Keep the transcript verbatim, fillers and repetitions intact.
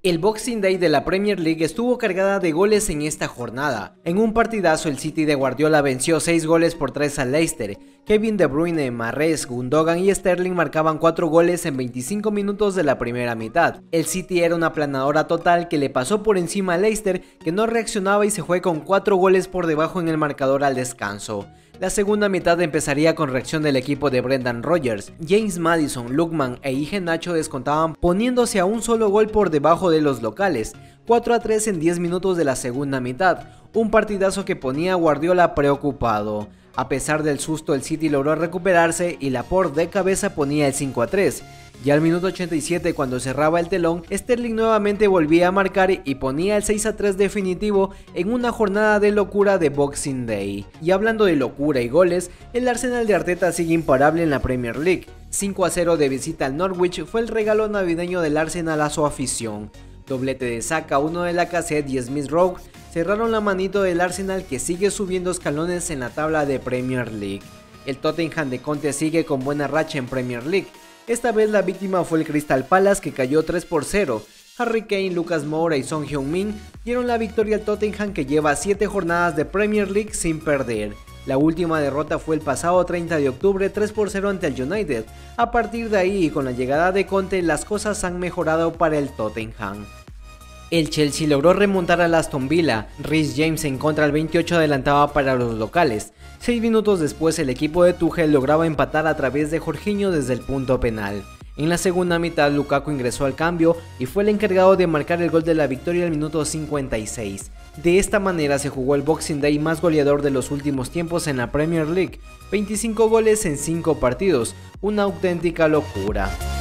El Boxing Day de la Premier League estuvo cargada de goles en esta jornada. En un partidazo, el City de Guardiola venció seis goles por tres al Leicester. Kevin De Bruyne, Mahrez, Gundogan y Sterling marcaban cuatro goles en veinticinco minutos de la primera mitad. El City era una aplanadora total que le pasó por encima al Leicester, que no reaccionaba y se fue con cuatro goles por debajo en el marcador al descanso. La segunda mitad empezaría con reacción del equipo de Brendan Rodgers. James Maddison, Lookman e Iheanacho descontaban poniéndose a un solo gol por debajo de los locales, cuatro a tres en diez minutos de la segunda mitad, un partidazo que ponía a Guardiola preocupado. A pesar del susto, el City logró recuperarse y Laporte de cabeza ponía el cinco a tres. Ya al minuto ochenta y siete, cuando cerraba el telón, Sterling nuevamente volvía a marcar y ponía el seis a tres definitivo en una jornada de locura de Boxing Day. Y hablando de locura y goles, el Arsenal de Arteta sigue imparable en la Premier League. cinco a cero de visita al Norwich fue el regalo navideño del Arsenal a su afición. Doblete de Saka, uno de Lacazette y Smith Rowe cerraron la manito del Arsenal, que sigue subiendo escalones en la tabla de Premier League. El Tottenham de Conte sigue con buena racha en Premier League. Esta vez la víctima fue el Crystal Palace, que cayó tres por cero. Harry Kane, Lucas Moura y Son Heung-min dieron la victoria al Tottenham, que lleva siete jornadas de Premier League sin perder. La última derrota fue el pasado treinta de octubre, tres por cero ante el United. A partir de ahí y con la llegada de Conte, las cosas han mejorado para el Tottenham. El Chelsea logró remontar al Aston Villa. Reece James en contra al veintiocho adelantaba para los locales. Seis minutos después, el equipo de Tuchel lograba empatar a través de Jorginho desde el punto penal. En la segunda mitad, Lukaku ingresó al cambio y fue el encargado de marcar el gol de la victoria al minuto cincuenta y seis. De esta manera se jugó el Boxing Day más goleador de los últimos tiempos en la Premier League, veinticinco goles en cinco partidos, una auténtica locura.